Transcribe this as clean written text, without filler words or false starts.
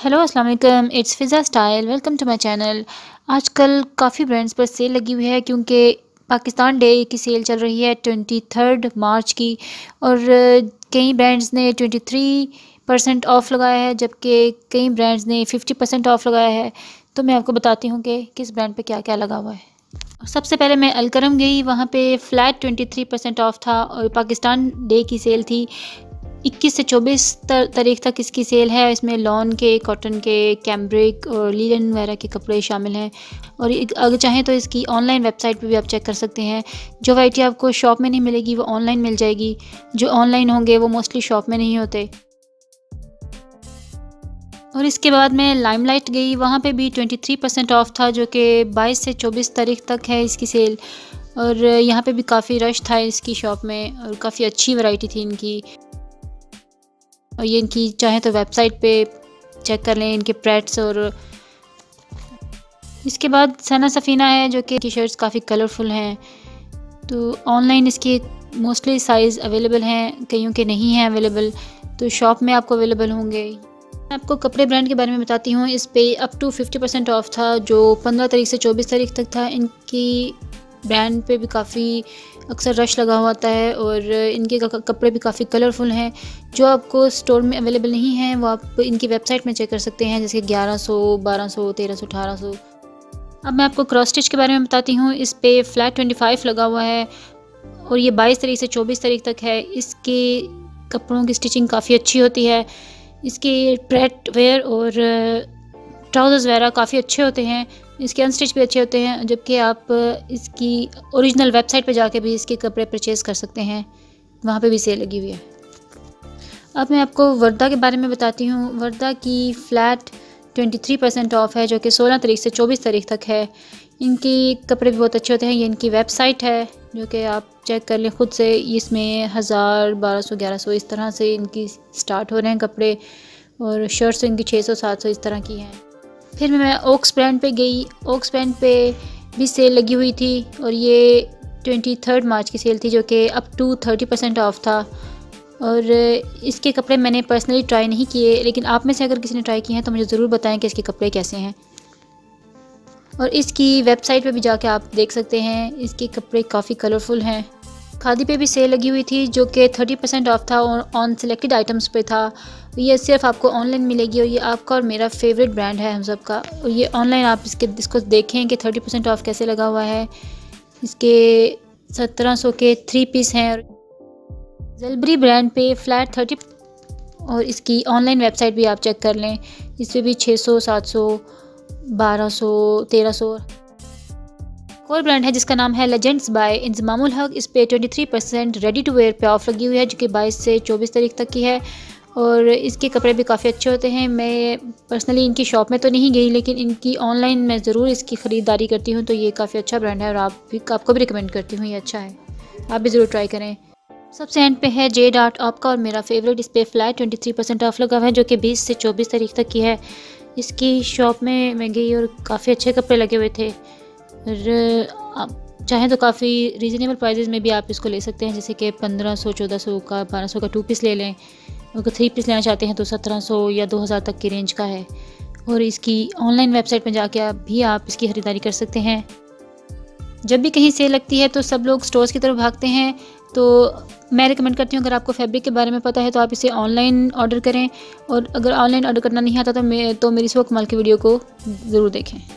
Hello अस्सलाम वालेकुम, it's Fiza style. Welcome to my channel. आजकल काफ़ी ब्रांड्स पर सेल लगी हुई है क्योंकि पाकिस्तान डे की सेल चल रही है 23 मार्च की। और कई ब्रांड्स ने 23% ऑफ़ लगाया है, जबकि कई ब्रांड्स ने 50% ऑफ़ लगाया है। तो मैं आपको बताती हूँ कि किस ब्रांड पे क्या क्या लगा हुआ है। सबसे पहले मैं अलकरम गई, वहाँ पे फ्लैट 23% ऑफ़ था और पाकिस्तान डे की सेल थी। 21 से 24 तारीख तक इसकी सेल है। इसमें लॉन के, कॉटन के, कैम्ब्रिक और लीलन वगैरह के कपड़े शामिल हैं। और अगर चाहें तो इसकी ऑनलाइन वेबसाइट पे भी आप चेक कर सकते हैं। जो वैरायटी आपको शॉप में नहीं मिलेगी वो ऑनलाइन मिल जाएगी। जो ऑनलाइन होंगे वो मोस्टली शॉप में नहीं होते। और इसके बाद मैं लाइमलाइट गई, वहाँ पे भी 23% ऑफ़ था, जो कि 22 से 24 तारीख तक है इसकी सेल। और यहाँ पे भी काफ़ी रश था इसकी शॉप में और काफ़ी अच्छी वैरायटी थी इनकी। और ये इनकी चाहें तो वेबसाइट पे चेक कर लें, इनके प्रेट्स। और इसके बाद सना सफ़ीना है, जो कि टी शर्ट्स काफ़ी कलरफुल हैं। तो ऑनलाइन इसके मोस्टली साइज़ अवेलेबल हैं, कईयों के नहीं हैं अवेलेबल, तो शॉप में आपको अवेलेबल होंगे। मैं आपको कपड़े ब्रांड के बारे में बताती हूँ। इस पे अप टू 50% ऑफ़ था, जो 15 तारीख से 24 तारीख तक था। इनकी ब्रांड पे भी काफ़ी अक्सर रश लगा हुआ होता है और इनके कपड़े भी काफ़ी कलरफुल हैं। जो आपको स्टोर में अवेलेबल नहीं हैं वो आप इनकी वेबसाइट में चेक कर सकते हैं, जैसे 1100, 1200, 1300, 1800। अब मैं आपको क्रॉस स्टिच के बारे में बताती हूँ। इस पे फ्लैट 25 लगा हुआ है और ये 22 तारीख से 24 तारीख तक है। इसके कपड़ों की स्टिचिंग काफ़ी अच्छी होती है। इसके प्रेट वेयर और ट्राउज़र्स वगैरह काफ़ी अच्छे होते हैं। इसके अनस्टिच भी अच्छे होते हैं, जबकि आप इसकी ओरिजिनल वेबसाइट पे जाके भी इसके कपड़े परचेज़ कर सकते हैं, वहाँ पे भी सेल लगी हुई है। अब मैं आपको वर्दा के बारे में बताती हूँ। वर्दा की फ़्लैट 23% ऑफ़ है, जो कि 16 तारीख से 24 तारीख तक है। इनकी कपड़े भी बहुत अच्छे होते हैं। ये इनकी वेबसाइट है, जो कि आप चेक कर लें ख़ुद से। इसमें 1000, 1200, 1100 इस तरह से इनकी स्टार्ट हो रहे हैं कपड़े, और शर्ट्स इनकी 600, 700 इस तरह की हैं। फिर मैं ओक्स ब्रांड पे गई। ओक्स ब्रांड पे भी सेल लगी हुई थी और ये 23 मार्च की सेल थी, जो कि अप टू 30% ऑफ़ था। और इसके कपड़े मैंने पर्सनली ट्राई नहीं किए, लेकिन आप में से अगर किसी ने ट्राई किए हैं तो मुझे ज़रूर बताएं कि इसके कपड़े कैसे हैं। और इसकी वेबसाइट पे भी जाके आप देख सकते हैं, इसके कपड़े काफ़ी कलरफुल हैं। खादी पे भी सेल लगी हुई थी, जो कि 30% ऑफ़ था और ऑन सिलेक्टेड आइटम्स पे था। ये सिर्फ आपको ऑनलाइन मिलेगी और ये आपका और मेरा फेवरेट ब्रांड है हम सब का। और ये ऑनलाइन आप इसको देखें कि 30% ऑफ़ कैसे लगा हुआ है। इसके 1700 के 3 पीस हैं। ज़ेलबरी ब्रांड पे फ्लैट 30 और इसकी ऑनलाइन वेबसाइट भी आप चेक कर लें। इस पर भी 600, 700, 1200, 1300। कोई ब्रांड है जिसका नाम है लेजेंड्स बाय इंजमामुल हक। इस पे 23% रेडी टू वेयर पे ऑफ लगी हुई है, जो कि 22 से 24 तारीख तक की है। और इसके कपड़े भी काफ़ी अच्छे होते हैं। मैं पर्सनली इनकी शॉप में तो नहीं गई, लेकिन इनकी ऑनलाइन मैं ज़रूर इसकी ख़रीदारी करती हूँ। तो ये काफ़ी अच्छा ब्रांड है और आपको भी रिकमेंड करती हूँ, ये अच्छा है, आप भी ज़रूर ट्राई करें। सबसे एंड पे है जेड आर्ट आपका और मेरा फेवरेट। इस पर फ्लैट 23% ऑफ लगा हुआ है, जो कि 20 से 24 तारीख तक की है। इसकी शॉप में मैं गई और काफ़ी अच्छे कपड़े लगे हुए थे। और आप चाहें तो काफ़ी रीज़नेबल प्राइजेज़ में भी आप इसको ले सकते हैं, जैसे कि 1500, 1400 का, 1200 का 2 पीस ले लें। अगर 3 पीस लेना चाहते हैं तो 1700 या 2000 तक की रेंज का है। और इसकी ऑनलाइन वेबसाइट में जाके आप इसकी ख़रीदारी कर सकते हैं। जब भी कहीं सेल लगती है तो सब लोग स्टोर्स की तरफ भागते हैं, तो मैं रिकमेंड करती हूँ अगर आपको फैब्रिक के बारे में पता है तो आप इसे ऑनलाइन ऑर्डर करें। और अगर ऑनलाइन ऑर्डर करना नहीं आता तो मेरी 100 कमाल की वीडियो को ज़रूर देखें।